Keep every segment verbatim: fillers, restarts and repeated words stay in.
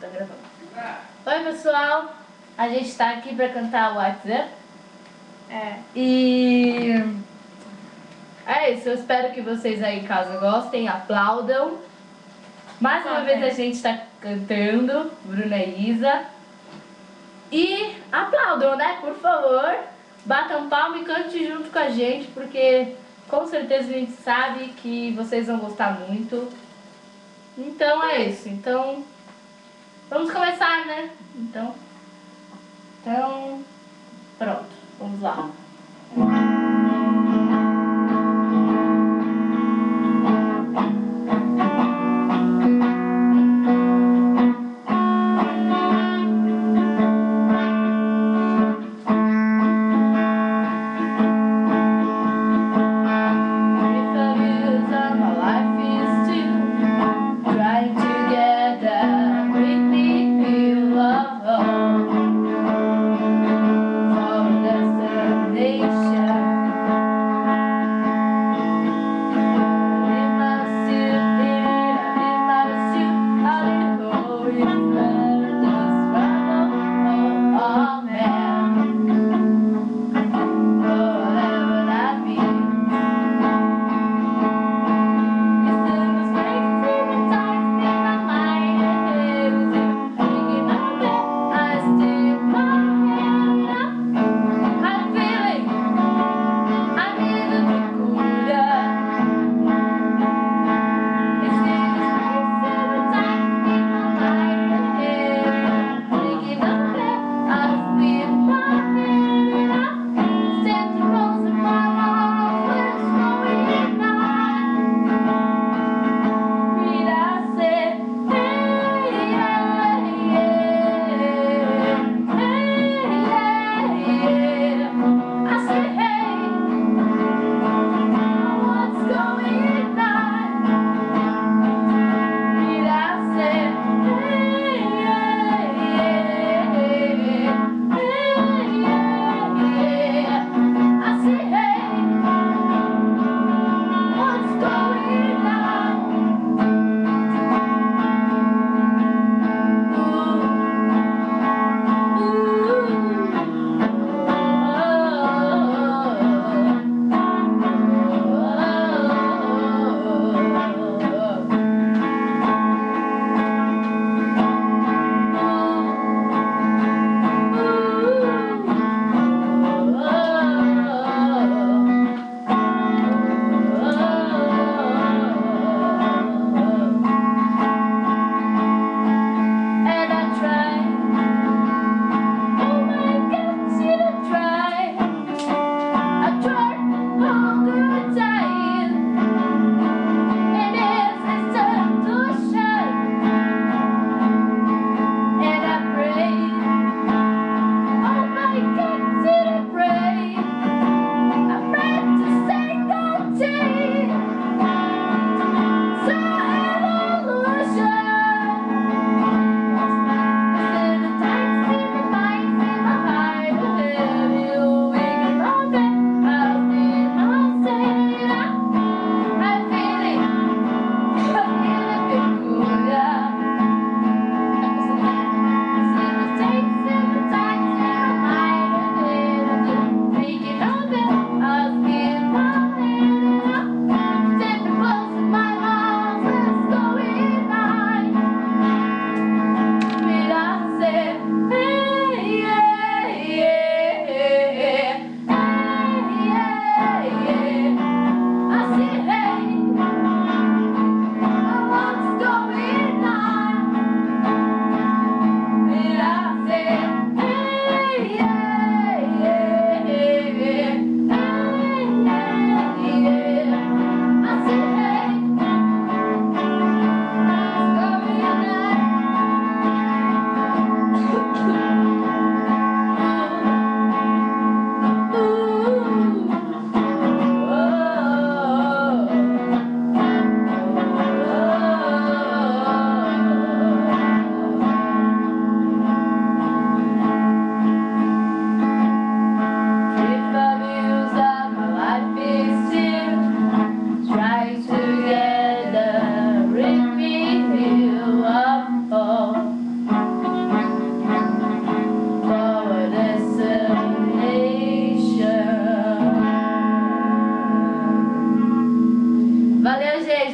tá gravando. Oi pessoal, a gente tá aqui pra cantar What's Up. É. E é isso, eu espero que vocês aí em casa gostem, aplaudam. Mais uma Ok. vez a gente tá cantando, Bruna e Isa. E aplaudam, né? Por favor, batam palma e cante junto com a gente, porque com certeza a gente sabe que vocês vão gostar muito. Então é isso, então vamos começar, né? Então, então pronto, vamos lá. Trying to get out.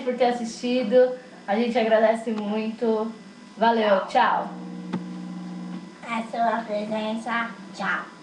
por ter assistido. A gente agradece muito. Valeu, tchau. A sua presença. Tchau.